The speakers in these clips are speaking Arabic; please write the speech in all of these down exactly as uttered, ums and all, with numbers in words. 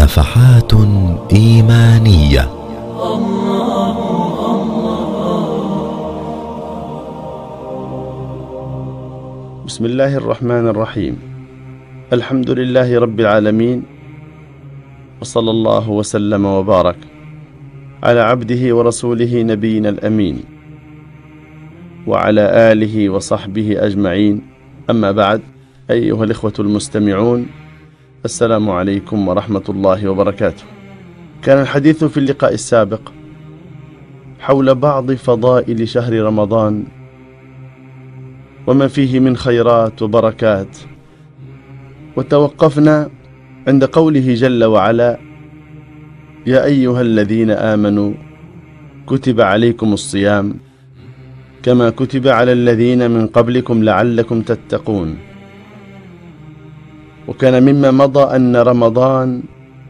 نفحات إيمانية. بسم الله الرحمن الرحيم. الحمد لله رب العالمين، وصلى الله وسلم وبارك على عبده ورسوله نبينا الأمين وعلى آله وصحبه أجمعين. أما بعد، أيها الإخوة المستمعون، السلام عليكم ورحمة الله وبركاته. كان الحديث في اللقاء السابق حول بعض فضائل شهر رمضان وما فيه من خيرات وبركات، وتوقفنا عند قوله جل وعلا: يا أيها الذين آمنوا كتب عليكم الصيام كما كتب على الذين من قبلكم لعلكم تتقون. وكان مما مضى أن رمضان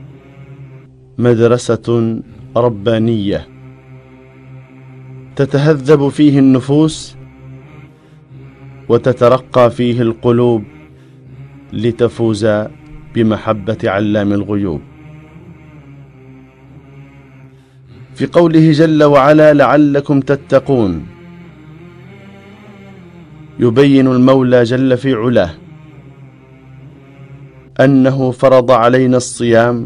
مدرسة ربانية تتهذب فيه النفوس وتترقى فيه القلوب لتفوز بمحبة علام الغيوب. في قوله جل وعلا لعلكم تتقون، يبين المولى جل في علاه أنه فرض علينا الصيام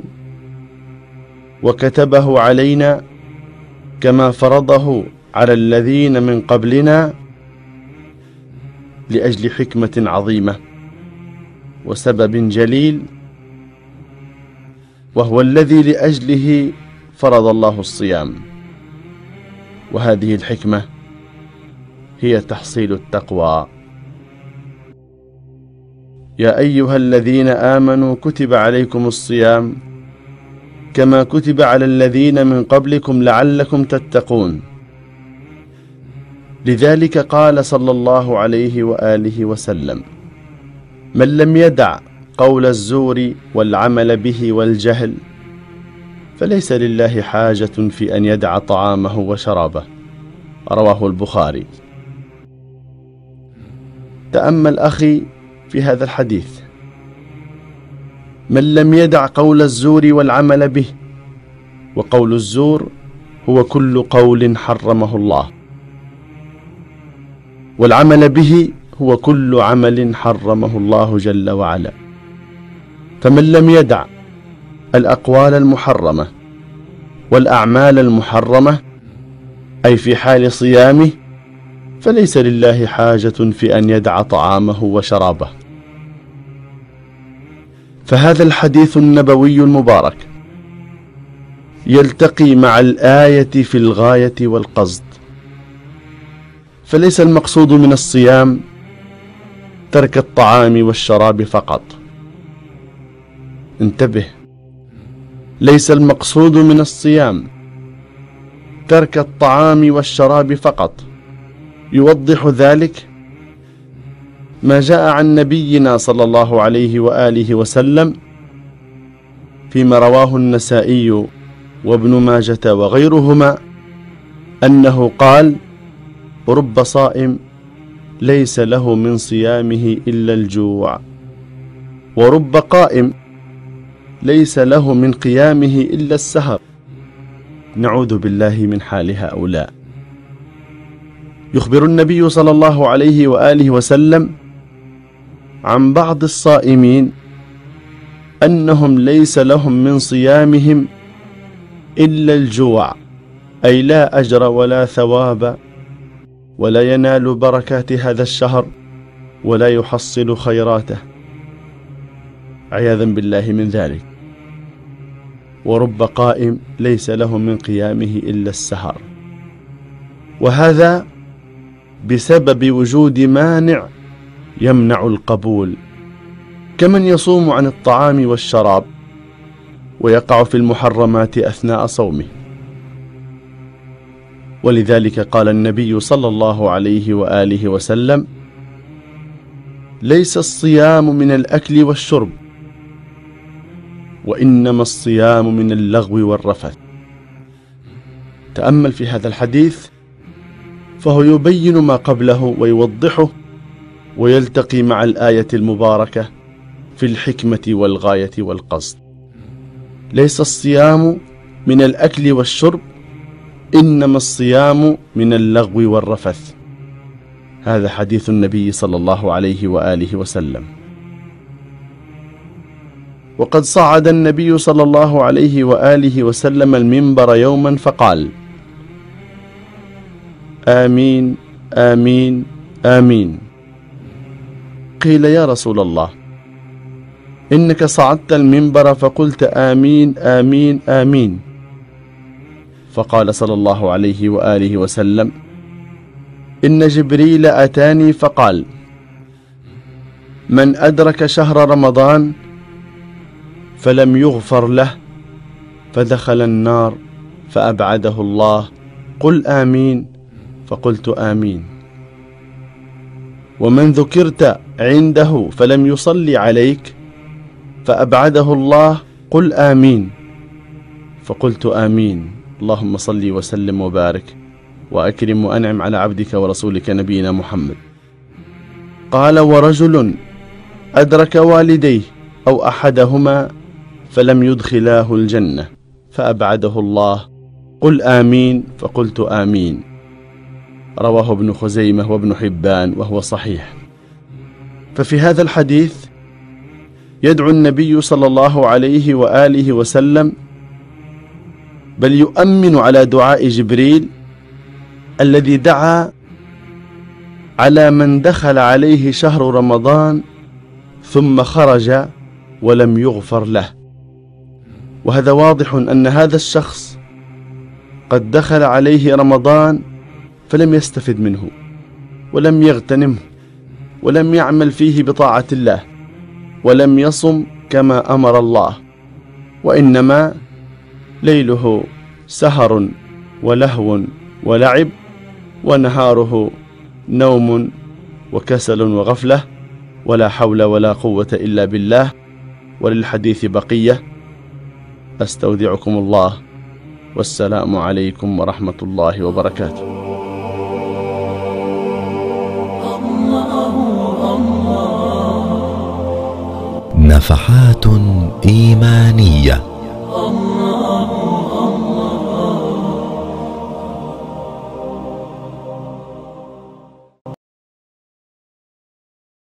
وكتبه علينا كما فرضه على الذين من قبلنا لأجل حكمة عظيمة وسبب جليل، وهو الذي لأجله فرض الله الصيام. وهذه الحكمة هي تحصيل التقوى. يا أيها الذين آمنوا كتب عليكم الصيام كما كتب على الذين من قبلكم لعلكم تتقون. لذلك قال صلى الله عليه وآله وسلم: من لم يدع قول الزور والعمل به والجهل فليس لله حاجة في أن يدع طعامه وشرابه. رواه البخاري. تأمل أخي في هذا الحديث: من لم يدع قول الزور والعمل به، وقول الزور هو كل قول حرمه الله، والعمل به هو كل عمل حرمه الله جل وعلا. فمن لم يدع الأقوال المحرمة والأعمال المحرمة، أي في حال صيامه، فليس لله حاجة في أن يدع طعامه وشرابه. فهذا الحديث النبوي المبارك يلتقي مع الآية في الغاية والقصد. فليس المقصود من الصيام ترك الطعام والشراب فقط. انتبه، ليس المقصود من الصيام ترك الطعام والشراب فقط. يوضح ذلك ما جاء عن نبينا صلى الله عليه وآله وسلم فيما رواه النسائي وابن ماجة وغيرهما، أنه قال: رب صائم ليس له من صيامه إلا الجوع، ورب قائم ليس له من قيامه إلا السهر. نعوذ بالله من حال هؤلاء. يخبر النبي صلى الله عليه وآله وسلم عن بعض الصائمين أنهم ليس لهم من صيامهم إلا الجوع، أي لا أجر ولا ثواب، ولا ينال بركات هذا الشهر، ولا يحصل خيراته، عياذا بالله من ذلك. ورب قائم ليس له من قيامه إلا السهر، وهذا بسبب وجود مانع يمنع القبول، كمن يصوم عن الطعام والشراب ويقع في المحرمات أثناء صومه. ولذلك قال النبي صلى الله عليه وآله وسلم: ليس الصيام من الأكل والشرب، وإنما الصيام من اللغو والرفث. تأمل في هذا الحديث، فهو يبين ما قبله ويوضحه، ويلتقي مع الآية المباركة في الحكمة والغاية والقصد. ليس الصيام من الأكل والشرب، إنما الصيام من اللغو والرفث. هذا حديث النبي صلى الله عليه وآله وسلم. وقد صعد النبي صلى الله عليه وآله وسلم المنبر يوما فقال: آمين آمين آمين. قيل: يا رسول الله، إنك صعدت المنبر فقلت آمين آمين آمين. فقال صلى الله عليه وآله وسلم: إن جبريل أتاني فقال: من أدرك شهر رمضان فلم يغفر له فدخل النار فأبعده الله، قل آمين. فقلت آمين. ومن ذكرت عنده فلم يصلي عليك فأبعده الله، قل آمين. فقلت آمين. اللهم صل وسلم وبارك وأكرم وأنعم على عبدك ورسولك نبينا محمد. قال: ورجل أدرك والديه أو أحدهما فلم يدخلاه الجنة فأبعده الله، قل آمين. فقلت آمين. رواه ابن خزيمة وابن حبان وهو صحيح. ففي هذا الحديث يدعو النبي صلى الله عليه وآله وسلم، بل يؤمن على دعاء جبريل الذي دعا على من دخل عليه شهر رمضان ثم خرج ولم يغفر له. وهذا واضح أن هذا الشخص قد دخل عليه رمضان فلم يستفد منه ولم يغتنمه ولم يعمل فيه بطاعة الله ولم يصم كما أمر الله، وإنما ليله سهر ولهو ولعب، ونهاره نوم وكسل وغفلة، ولا حول ولا قوة إلا بالله. وللحديث بقية. أستودعكم الله، والسلام عليكم ورحمة الله وبركاته. نفحات إيمانية.